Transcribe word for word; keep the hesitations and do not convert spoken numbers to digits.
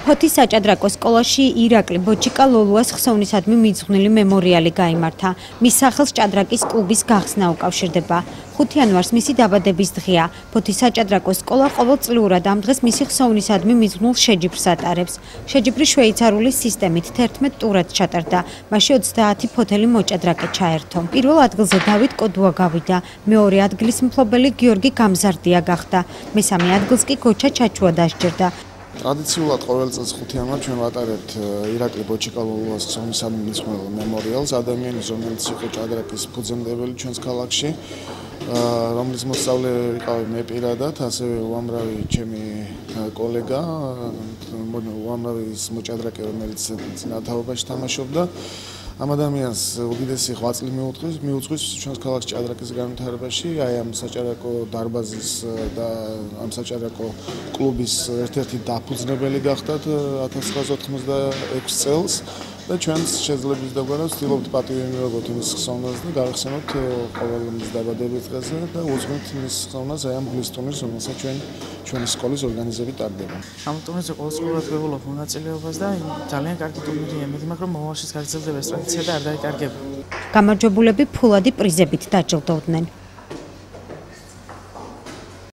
ფოთის საჭადრაკო სკოლაში ირაკლი ბოჭიკა-ლოლუას ხსოვნისადმი მიძღვნილი მემორიალი გაიმართა. მის სახელს ჭადრაკის კლუბის გახსნა უკავშირდება. ხუთი იანვარს მისი დაბადების დღეა. ფოთის საჭადრაკო სკოლა ყოველწლიურად ამ დღეს მისი ხსოვნისადმი მიძღვნილ შეჯიბრს ატარებს. შეჯიბრი შვეიცარიული სისტემით თერთმეტ ტურად ჩატარდა. მასში ოცდაათი ფოთელი მოჭადრაკე ჩაერთო. პირველ ადგილზე დავით კოდუა გავიდა. მეორე ადგილის მფლობელი გიორგი გამზარდია გახდა. მესამე ადგილს კი გოჩა ჩაჩუა დასჯერდა. ტრადიციულად ყოველ წელს ხუთი იანვარს ჩვენ ვატარებთ ირაკლი ბოჭიკა-ლოლუას ხსოვნისადმი მიძღვნილ მემორიალს, ადამიანის, რომელიც იყო ჭადრაკის ფუძემდებელი ჩვენს ქალაქში, რომლის მოსწავლე ვიყავი მე პირადად, ასევე უამრავი ჩემი კოლეგა, უამრავი მოჭადრაკე, რომელიც წინათაობაში თამაშობდა. ამ ადამიანს უდიდესი ღვაწლი მიუძღვის მიუძღვის ჩვენს ქალაქის ჭადრაკის განვითარებაში, აი ამ საჭადრაკო დარბაზის და ამ საჭადრაკო კლუბის ერთ-ერთი დაფუძნებელი გახდათ ათას ცხრაასი ოთხმოცდაექვსი წელს და ჩვენს შეძლების დაგვარად ვცდილობთ პატივიმეორებოთ მის ხსოვნას და გავიხსენოთ ყოველ მის დაბადების დღეზე და უძღვით მის ხსოვნას აი ამ ბლის ტურნირს, რომელსაც ჩვენ ჩვენი სკოლის ორგანიზებით ტარდება. ამ ტურნირზე ყოველწლიურად ვეღულობ მონაწილეობას და ძალიან კარგი ტურნირია. მეც მაგრამ რომ მომავალშიც გაგრძელდება ეს ტრადიცია და არ დაიკარგება. გამარჯვებულები ფულადი პრიზებით დაჯილდოვდნენ.